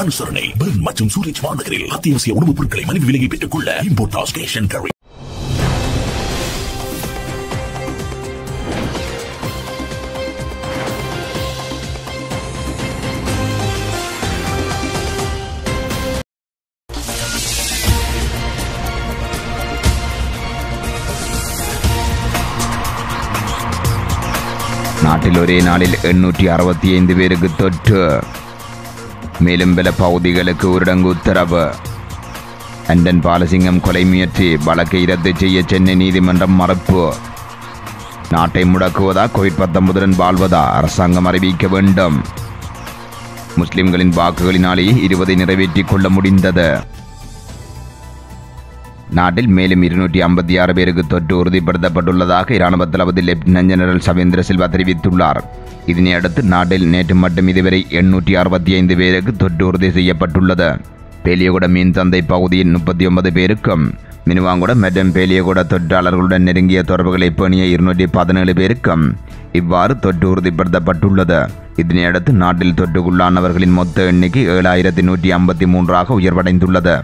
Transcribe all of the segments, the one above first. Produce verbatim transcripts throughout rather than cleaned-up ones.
அனுசரணை பெர்ன் மற்றும் சூரிச் மாநகரில் அத்தியாவசிய உணவுப் பொருட்களை மலிவு விலையை பெற்றுக் கொள்ள இம்போர்ட்டாஸ் கேஷ் அண்ட் கேரி. நாட்டில் ஒரே நாளில் எண்ணூற்றி அறுபத்தி ஐந்து பேருக்கு தொற்று. மேலும் பல பகுதிகளுக்கு ஊரடங்கு உத்தரவு. அண்டன் பாலசிங்கம் கொலை முயற்சி வழக்கை ரத்து செய்ய சென்னை நீதிமன்றம் மறுப்பு. நாட்டை முடக்குவதா கோவிட் பத்தொன்பதுடன் வாழ்வதா அரசாங்கம் அறிவிக்க வேண்டும். முஸ்லிம்களின் வாக்குகளினாலேயே இருபதை நிறைவேற்றிக் கொள்ள முடிந்தது. நாட்டில் மேலும் இருநூற்றி ஐம்பத்தி ஆறு பேருக்கு தொற்று உறுதிப்படுத்தப்பட்டுள்ளதாக இராணுவ தளபதி லெப்டினன்ட் ஜெனரல் சவேந்திர சில்வா தெரிவித்துள்ளார். இதனை அடுத்து நாட்டில் நேற்று மட்டும் இதுவரை எண்ணூற்றி அறுபத்தி ஐந்து பேருக்கு தொற்று உறுதி செய்யப்பட்டுள்ளது. பேலியகுட மீன் சந்தை பகுதியில் முப்பத்தி ஒன்பது பேருக்கும், மினுவாங்குட மற்றும் பேலியகுட தொற்றாளர்களுடன் நெருங்கிய தொடர்புகளை பேணிய இருநூற்றி பதினேழு பேருக்கும் இவ்வாறு தொற்று உறுதிப்படுத்தப்பட்டுள்ளது. இதனையடுத்து நாட்டில் தொற்றுக்குள்ளானவர்களின் மொத்த எண்ணிக்கை ஏழாயிரத்தி நூற்றி ஐம்பத்தி மூன்றாக உயர்வடைந்துள்ளது.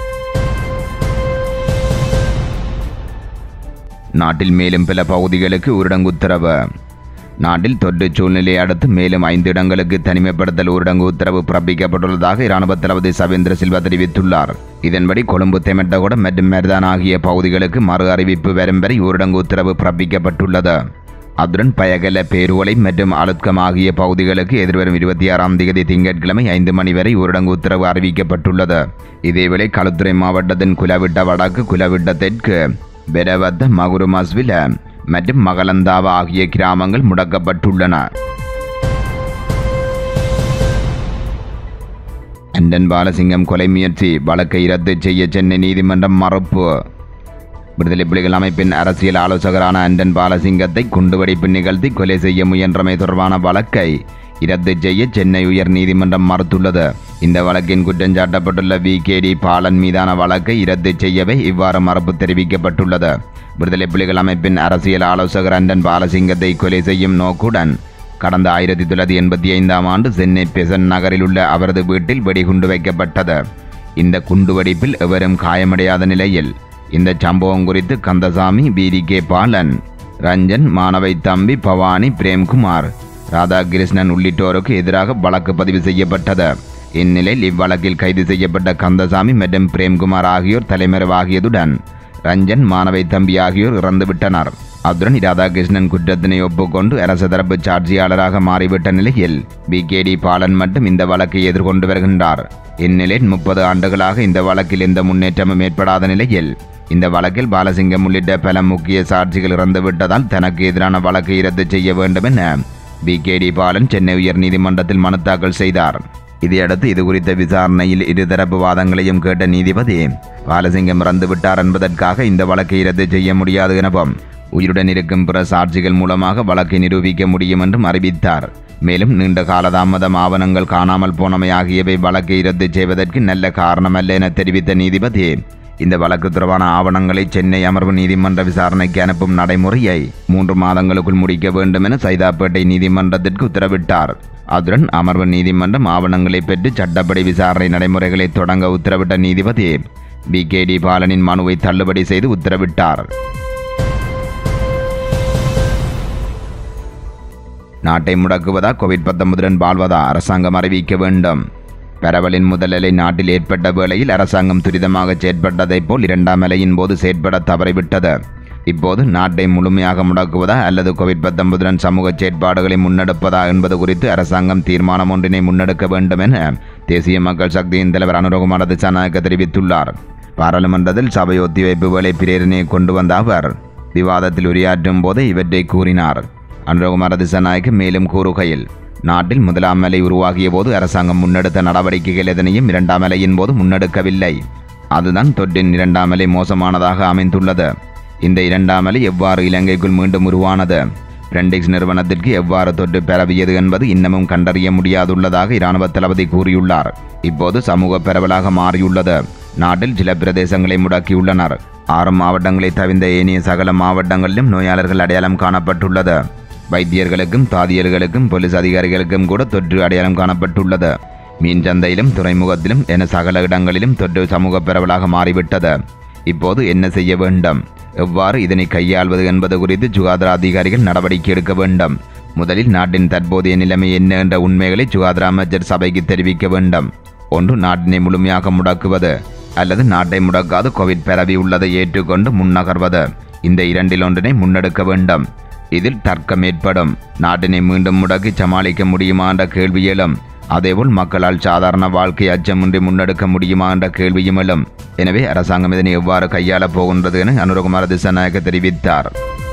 நாட்டில் மேலும் பல பகுதிகளுக்கு ஊரடங்கு உத்தரவு. நாட்டில் தொற்று சூழ்நிலையை அடுத்து மேலும் ஐந்து இடங்களுக்கு தனிமைப்படுத்தல் ஊரடங்கு உத்தரவு பிறப்பிக்கப்பட்டுள்ளதாக இராணுவ தளபதி சவேந்திர சில்வா தெரிவித்துள்ளார். இதன்படி கொழும்பு, தெமட்டகுட மற்றும் மெர்தான் ஆகிய பகுதிகளுக்கு மறு அறிவிப்பு வரும் வரை ஊரடங்கு உத்தரவு பிறப்பிக்கப்பட்டுள்ளது. அத்துடன் பயகல, பேருவலை மற்றும் அலுத்கம் ஆகிய பகுதிகளுக்கு எதிர்வரும் இருபத்தி ஆறாம் தேதி திங்கட்கிழமை ஐந்து மணி வரை ஊரடங்கு உத்தரவு அறிவிக்கப்பட்டுள்ளது. இதேவேளை களுத்துறை மாவட்டத்தின் குலவிட்ட வடக்கு, குலவிட்ட தெற்கு, பெரவத்த, மகுரு மஸ்வில மற்றும் மகளந்தாவா ஆகிய கிராமங்கள் முடக்கப்பட்டுள்ளன. அண்டன் பாலசிங்கம் கொலை முயற்சி வழக்கை ரத்து செய்ய சென்னை நீதிமன்றம் மறுப்பு. விடுதலை புலிகள் அமைப்பின் அரசியல் ஆலோசகரான அண்டன் பாலசிங்கத்தை குண்டுவெடிப்பு நிகழ்த்தி கொலை செய்ய முயன்றமை தொடர்பான வழக்கை ரத்து செய்ய சென்னை உயர் நீதிமன்றம் மறுத்துள்ளது. இந்த வழக்கின் குற்றஞ்சாட்டப்பட்டுள்ள வி கே டி பாலன் மீதான வழக்கை ரத்து செய்யவே இவ்வாறு மறுப்பு தெரிவிக்கப்பட்டுள்ளது. விடுதலை புலிகள் அமைப்பின் அரசியல் ஆலோசகர் அண்டன் பாலசிங்கத்தை கொலை செய்யும் நோக்குடன் கடந்த ஆயிரத்தி தொள்ளாயிரத்தி எண்பத்தி ஐந்தாம் ஆண்டு சென்னை பெசன் நகரில் உள்ள அவரது வீட்டில் வெடிகுண்டு வைக்கப்பட்டது. இந்த குண்டுவெடிப்பில் எவரும் காயமடையாத நிலையில் இந்த சம்பவம் குறித்து கந்தசாமி, வி கே பாலன், ரஞ்சன், மாணவை தம்பி, பவானி, பிரேம்குமார், ராதாகிருஷ்ணன் உள்ளிட்டோருக்கு எதிராக வழக்கு பதிவு செய்யப்பட்டது. இந்நிலையில் இவ்வழக்கில் கைது செய்யப்பட்ட கந்தசாமி மற்றும் பிரேம்குமார் ஆகியோர் தலைமறைவாகியதுடன் ரஞ்சன், மாணவை தம்பி ஆகியோர் இறந்துவிட்டனர். அத்துடன் ராதாகிருஷ்ணன் குற்றத்தினை ஒப்புக்கொண்டு அரசு தரப்பு சாட்சியாளராக மாறிவிட்ட நிலையில் வி கே டி பாலன் மட்டும் இந்த வழக்கை எதிர்கொண்டு வருகின்றார். இந்நிலையில் முப்பது ஆண்டுகளாக இந்த வழக்கில் எந்த முன்னேற்றமும் ஏற்படாத நிலையில் இந்த வழக்கில் பாலசிங்கம் உள்ளிட்ட பல முக்கிய சாட்சிகள் இறந்துவிட்டதால் தனக்கு எதிரான வழக்கை ரத்து செய்ய வேண்டும் என V K T Balan Chennai உயர் நீதிமன்றத்தில் மனு தாக்கல் செய்தார். இதையடுத்து இதுகுறித்த விசாரணையில் இருதரப்பு வாதங்களையும் கேட்ட நீதிபதி பாலசிங்கம் இறந்துவிட்டார் என்பதற்காக இந்த வழக்கை ரத்து செய்ய முடியாது எனவும் உயிருடன் இருக்கும் பிற சாட்சிகள் மூலமாக வழக்கை நிரூபிக்க முடியும் என்றும் அறிவித்தார். மேலும் நீண்ட காலதாமதம், ஆவணங்கள் காணாமல் போனமை ஆகியவை வழக்கை ரத்து செய்வதற்கு நல்ல காரணமல்ல என தெரிவித்த நீதிபதி இந்த வழக்கு தொடர்பான ஆவணங்களை சென்னை அமர்வு நீதிமன்ற விசாரணைக்கு அனுப்பும் நடைமுறையை மூன்று மாதங்களுக்குள் முடிக்க வேண்டும் என சைதாப்பேட்டை நீதிமன்றத்திற்கு உத்தரவிட்டார். அதுடன் அமர்வு நீதிமன்றம் ஆவணங்களை பெற்று சட்டப்படி விசாரணை நடைமுறைகளை தொடங்க உத்தரவிட்ட நீதிபதி வி கே டி பாலனின் மனுவை தள்ளுபடி செய்து உத்தரவிட்டார். நாட்டை முடக்குவதா கோவிட் பத்தொன்பதுடன் வாழ்வதா அரசாங்கம் அறிவிக்க வேண்டும். பரவலின் முதல் அலை நாட்டில் ஏற்பட்ட வேளையில் அரசாங்கம் துரிதமாக செயற்பட்டதைப் போல் இரண்டாம் அலையின் போது செயற்பட தவறிவிட்டது. இப்போது நாட்டை முழுமையாக முடக்குவதா அல்லது கோவிட் பத்தொன்பதுடன் சமூக செயற்பாடுகளை முன்னெடுப்பதா என்பது குறித்து அரசாங்கம் தீர்மானம் ஒன்றினை முன்னெடுக்க வேண்டும் என தேசிய மக்கள் சக்தியின் தலைவர் அனுரகுமார திசாநாயக்க தெரிவித்துள்ளார். பாராளுமன்றத்தில் சபை ஒத்திவைப்பு வேலை பிரேரணையை கொண்டு வந்த அவர் விவாதத்தில் உரையாற்றும் போது இவற்றை கூறினார். அனுரகுமார திசாநாயக்க மேலும் கூறுகையில், நாட்டில் முதலாம் அலை உருவாகிய போது அரசாங்கம் முன்னெடுத்த நடவடிக்கைகள் எதனையும் இரண்டாம் அலையின் போது முன்னெடுக்கவில்லை. அதுதான் தொற்றின் இரண்டாம் அலை மோசமானதாக அமைந்துள்ளது. இந்த இரண்டாம் அலை எவ்வாறு இலங்கைக்குள் மீண்டும் உருவானது, பிரெண்டிக்ஸ் நிறுவனத்திற்கு எவ்வாறு தொற்று பரவியது என்பது இன்னமும் கண்டறிய முடியாதுள்ளதாக இராணுவ தளபதி கூறியுள்ளார். இப்போது சமூக பரவலாக மாறியுள்ளது. நாட்டில் சில பிரதேசங்களை முடக்கியுள்ளனர். ஆறு மாவட்டங்களை தவிர்ந்த ஏனைய சகல மாவட்டங்களிலும் நோயாளர்கள் அடையாளம் காணப்பட்டுள்ளது. வைத்தியர்களுக்கும் தாதியர்களுக்கும் போலீஸ் அதிகாரிகளுக்கும் கூட தொற்று அடையாளம் காணப்பட்டுள்ளது. மீன் சந்தையிலும் துறைமுகத்திலும் என சகல இடங்களிலும் தொற்று சமூக பரவலாக மாறிவிட்டது. இப்போது என்ன செய்ய வேண்டும், எவ்வாறு இதனை கையாள்வது என்பது குறித்து சுகாதார அதிகாரிகள் நடவடிக்கை எடுக்க வேண்டும். முதலில் நாட்டின் தற்போதைய நிலைமை என்ன என்ற உண்மைகளை சுகாதார அமைச்சர் சபைக்கு தெரிவிக்க வேண்டும். ஒன்று, நாட்டினை முழுமையாக முடக்குவது அல்லது நாட்டை முடக்காது கோவிட் பரவி உள்ளதை ஏற்றுக்கொண்டு முன்னகர்வது. இந்த இரண்டில் ஒன்றினை முன்னெடுக்க வேண்டும். இதில் தர்க்கம் ஏற்படும். நாட்டினை மீண்டும் முடக்கி சமாளிக்க முடியுமா என்ற கேள்வி எழும். அதேபோல் மக்களால் சாதாரண வாழ்க்கை அச்சமின்றி முன்னெடுக்க முடியுமா என்ற கேள்வியும் எழும். எனவே அரசாங்கம் இதனை எவ்வாறு கையாளப் போகின்றது என அனுரகுமார திசாநாயக்க தெரிவித்தார்.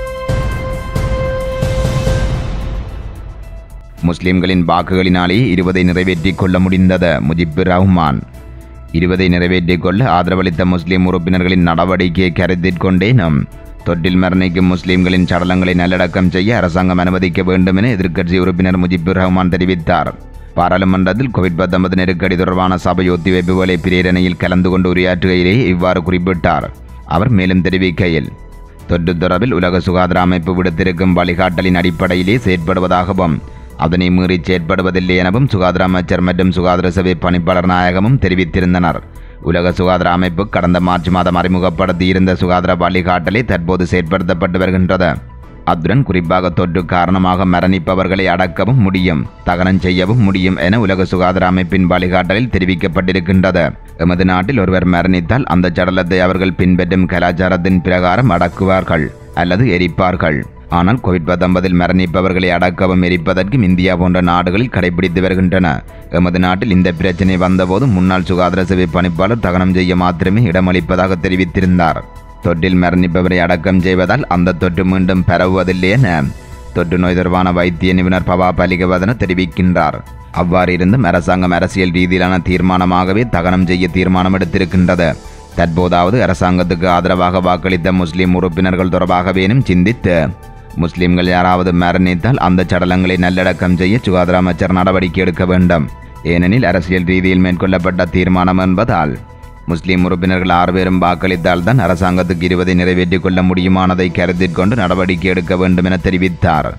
முஸ்லிம்களின் வாக்குகளினாலேயே இருபதை நிறைவேற்றிக் கொள்ள முடிந்தது. முஜிபுர் ரஹ்மான் இருபதை நிறைவேற்றிக் கொள்ள ஆதரவளித்த முஸ்லிம் உறுப்பினர்களின் நடவடிக்கையை கருத்தில் கொண்டேனும் தொற்றில் மரணிக்கும் முஸ்லிம்களின் சடலங்களை நல்லடக்கம் செய்ய அரசாங்கம் அனுமதிக்க வேண்டும் என எதிர்க்கட்சி உறுப்பினர் முஜிபுர் ரஹ்மான் தெரிவித்தார். பாராளுமன்றத்தில் கோவிட் பத்தொன்பது நெருக்கடி தொடர்பான சபை ஒத்திவைப்பு வேலை பிரேரணையில் கலந்து கொண்டு உரையாற்றுகையிலேயே இவ்வாறு குறிப்பிட்டார். அவர் மேலும் தெரிவிக்கையில், தொற்று தொடர்பில் உலக சுகாதார அமைப்பு விடுத்திருக்கும் வழிகாட்டலின் அடிப்படையிலே செயற்படுவதாகவும் அதனை மீறி செயற்படுவதில்லை எனவும் சுகாதார அமைச்சர் மற்றும் சுகாதார சேவை பணிப்பாளர் நாயகமும் தெரிவித்திருந்தனர். உலக சுகாதார அமைப்பு கடந்த மார்ச் மாதம் அறிமுகப்படுத்தியிருந்த சுகாதார வழிகாட்டலை தற்போது செயற்படுத்தப்பட்டு வருகின்றது. அத்துடன் குறிப்பாக தொற்று காரணமாக மரணிப்பவர்களை அடக்கவும் முடியும், தகனம் செய்யவும் முடியும் என உலக சுகாதார அமைப்பின் வழிகாட்டலில் தெரிவிக்கப்பட்டிருக்கின்றது. எமது நாட்டில் ஒருவர் மரணித்தால் அந்த சடலத்தை அவர்கள் பின்பற்றும் கலாச்சாரத்தின் பிரகாரம் அடக்குவார்கள் அல்லது எரிப்பார்கள். ஆனால் கோவிட் பத்தொன்பதில் மரணிப்பவர்களை அடக்கவும் எரிப்பதற்கும் இந்தியா போன்ற நாடுகளில் கடைபிடித்து வருகின்றன. எமது நாட்டில் இந்த பிரச்சினை வந்தபோது முன்னாள் சுகாதார சேவை பணிப்பாளர் தகனம் செய்ய மாத்திரமே இடமளிப்பதாக தெரிவித்திருந்தார். தொற்றில் மரணிப்பவரை அடக்கம் செய்வதால் அந்த தொற்று மீண்டும் பரவுவதில்லை என தொற்று நோய் தொடர்பான வைத்திய நிபுணர் பவா பலிகவதன தெரிவிக்கின்றார். அவ்வாறு இருந்தும் அரசாங்கம் அரசியல் ரீதியிலான தீர்மானமாகவே தகனம் செய்ய தீர்மானம் எடுத்திருக்கின்றது. தற்போதாவது அரசாங்கத்துக்கு ஆதரவாக வாக்களித்த முஸ்லிம் உறுப்பினர்கள் தொடர்பாகவேனும் சிந்தித்து முஸ்லிம்கள் யாராவது மரணித்தால் அந்த சடலங்களை நல்லடக்கம் செய்ய சுகாதார அமைச்சர் நடவடிக்கை எடுக்க வேண்டும். ஏனெனில் அரசியல் ரீதியில் மேற்கொள்ளப்பட்ட தீர்மானம் என்பதால் முஸ்லிம் உறுப்பினர்கள் ஆறு பேரும் வாக்களித்தால் தான் அரசாங்கத்துக்கு இருபதை நிறைவேற்றிக் கொள்ள முடியுமானதை கருத்தில் கொண்டு நடவடிக்கை எடுக்க வேண்டும் என தெரிவித்தார்.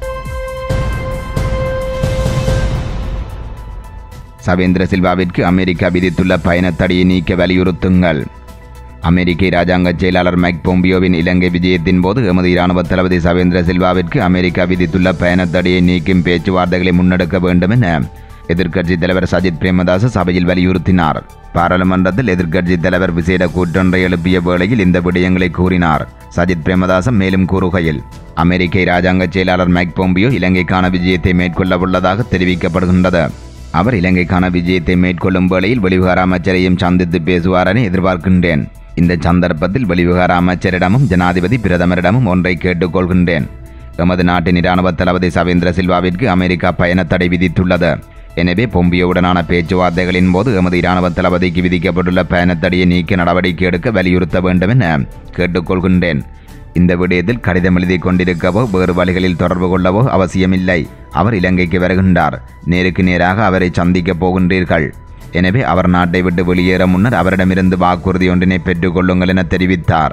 சவேந்திர சில்வாவிற்கு அமெரிக்கா விதித்துள்ள பயணத்தடையை நீக்க வலியுறுத்துங்கள். அமெரிக்க இராஜாங்க செயலாளர் மைக் பொம்பியோவின் இலங்கை விஜயத்தின் போது எமது இராணுவ தளபதி சவேந்திர சில்வாவிற்கு அமெரிக்கா விதித்துள்ள பயணத்தடையை நீக்கும் பேச்சுவார்த்தைகளை முன்னெடுக்க வேண்டும் என எதிர்க்கட்சி தலைவர் சஜித் பிரேமதாச சபையில் வலியுறுத்தினார். பாராளுமன்றத்தில் எதிர்க்கட்சி தலைவர் விசேட கூற்றொன்றை எழுப்பிய வேளையில் இந்த விடயங்களை கூறினார். சஜித் பிரேமதாச மேலும் கூறுகையில், அமெரிக்க இராஜாங்க செயலாளர் மைக் பொம்பியோ இலங்கைக்கான விஜயத்தை மேற்கொள்ள உள்ளதாக தெரிவிக்கப்படுகின்றது. அவர் இலங்கைக்கான விஜயத்தை மேற்கொள்ளும் வேளையில் வெளிவிவகார அமைச்சரையும் சந்தித்து பேசுவார் என எதிர்பார்க்கின்றேன். இந்த சந்தர்ப்பத்தில் வெளிவிவகார அமைச்சரிடமும் ஜனாதிபதி பிரதமரிடமும் ஒன்றை கேட்டுக்கொள்கின்றேன். எமது நாட்டின் இராணுவ தளபதி சவேந்திர சில்வாவிற்கு அமெரிக்கா பயணத்தடை விதித்துள்ளது. எனவே பொம்பியோவுடனான பேச்சுவார்த்தைகளின் போது எமது இராணுவ தளபதிக்கு விதிக்கப்பட்டுள்ள பயணத்தடையை நீக்க நடவடிக்கை எடுக்க வலியுறுத்த வேண்டும் என கேட்டுக்கொள்கின்றேன். இந்த விடயத்தில் கடிதம் எழுதி கொண்டிருக்கவோ வேறு வழிகளில் தொடர்பு கொள்ளவோ அவசியமில்லை. அவர் இலங்கைக்கு வருகின்றார். நேருக்கு நேராக அவரை சந்திக்கப் போகின்றீர்கள். எனவே அவர் நாட்டை விட்டு வெளியேற முன்னர் அவரிடமிருந்து வாக்குறுதி ஒன்றினை பெற்றுக் கொள்ளுங்கள் என தெரிவித்தார்.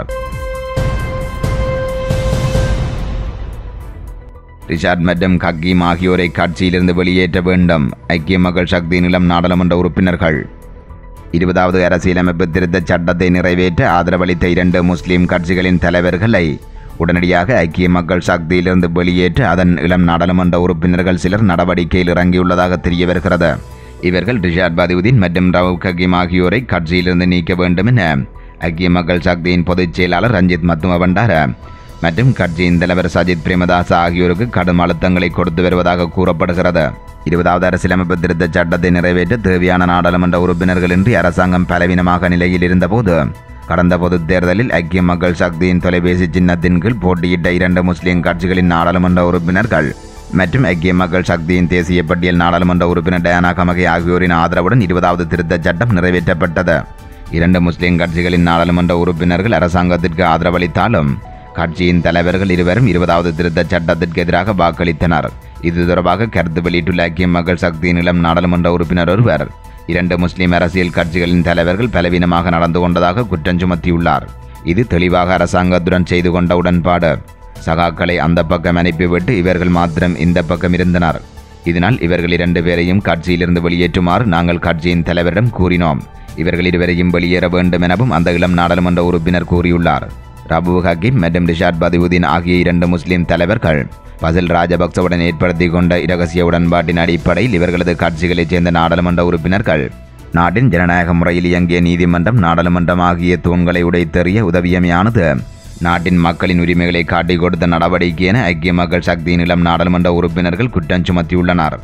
ரிஷாட் மற்றும் ஹக்கீம் ஆகியோரை கட்சியிலிருந்து வெளியேற்ற வேண்டும். ஐக்கிய மக்கள் சக்தி நிலம் நாடாளுமன்ற உறுப்பினர்கள் இருபதாவது அரசியலமைப்பு திருத்தச் சட்டத்தை நிறைவேற்ற ஆதரவளித்த இரண்டு முஸ்லிம் கட்சிகளின் தலைவர்களை உடனடியாக ஐக்கிய மக்கள் சக்தியிலிருந்து வெளியேற்ற அதன் இளம் நாடாளுமன்ற உறுப்பினர்கள் சிலர் நடவடிக்கையில் இறங்கியுள்ளதாக தெரிய வருகிறது. இவர்கள் ரிஷாட் பதியுதீன் மற்றும் ரவூப் ஹக்கீம் ஆகியோரை கட்சியிலிருந்து நீக்க வேண்டும் என ஐக்கிய மக்கள் சக்தியின் பொதுச் செயலாளர் ரஞ்சித் மத்தும பண்டார மற்றும் கட்சியின் தலைவர் சஜித் பிரேமதாச ஆகியோருக்கு கடும் அழுத்தங்களை கொடுத்து வருவதாக கூறப்படுகிறது. இருபதாவது அரசியலமைப்பு திருத்தச் சட்டத்தை நிறைவேற்ற தேவையான நாடாளுமன்ற உறுப்பினர்களின்றி அரசாங்கம் பலவீனமாக நிலையில் இருந்தபோது கடந்த பொதுத் தேர்தலில் ஐக்கிய மக்கள் சக்தியின் தொலைபேசி சின்னத்தின் கீழ் போட்டியிட்ட இரண்டு முஸ்லிம் கட்சிகளின் நாடாளுமன்ற உறுப்பினர்கள் மற்றும் ஐக்கிய மக்கள் சக்தியின் தேசிய பட்டியல் நாடாளுமன்ற உறுப்பினர் டயானா கமகே ஆகியோரின் ஆதரவுடன் இருபதாவது திருத்தச் சட்டம் நிறைவேற்றப்பட்டது. இரண்டு முஸ்லிம் கட்சிகளின் நாடாளுமன்ற உறுப்பினர்கள் அரசாங்கத்திற்கு ஆதரவளித்தாலும் கட்சியின் தலைவர்கள் இருவரும் இருபதாவது திருத்தச் சட்டத்திற்கு எதிராக வாக்களித்தனர். இது தொடர்பாக கருத்து வெளியிட்டுள்ள ஐக்கிய மக்கள் சக்தியின் இளம் நாடாளுமன்ற உறுப்பினர் ஒருவர் இரண்டு முஸ்லிம் அரசியல் கட்சிகளின் தலைவர்கள் பலவீனமாக நடந்து கொண்டதாக குற்றம் சுமத்தியுள்ளார். இது தெளிவாக அரசாங்கத்துடன் செய்து கொண்ட உடன்பாடு. சகாக்களை அந்த பக்கம் அனுப்பிவிட்டு இவர்கள் மாத்திரம் இந்த பக்கம் இருந்தனர். இதனால் இவர்கள் இரண்டு பேரையும் கட்சியிலிருந்து வெளியேற்றுமாறு நாங்கள் கட்சியின் தலைவரிடம் கூறினோம். இவர்கள் இருவரையும் வெளியேற வேண்டும் எனவும் அந்த இளம் நாடாளுமன்ற உறுப்பினர் கூறியுள்ளார். ரபு ஹக்கீம் மற்றும் ரிஷாட் பதிவுதீன் ஆகிய இரண்டு முஸ்லிம் தலைவர்கள் பசில் ராஜபக்சவுடன் ஏற்படுத்திக் கொண்ட இரகசிய உடன்பாட்டின் அடிப்படையில் இவர்களது கட்சிகளைச் சேர்ந்த நாடாளுமன்ற உறுப்பினர்கள் நாட்டின் ஜனநாயக முறையில் இயங்கிய நீதிமன்றம், நாடாளுமன்றம் ஆகிய தூண்களை உடைத்தெறிய உதவியமையானது நாட்டின் மக்களின் உரிமைகளை காட்டிக் கொடுத்த நடவடிக்கை என ஐக்கிய மக்கள் சக்தியின் இளம் நாடாளுமன்ற உறுப்பினர்கள் குற்றம் சுமத்தியுள்ளனர்.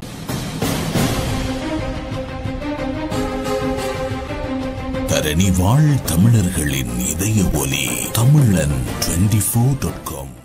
தரணி வாழ் தமிழர்களின் இதய ஒலி தமிழன் டுவெண்டி ஃபோர் டாட் காம்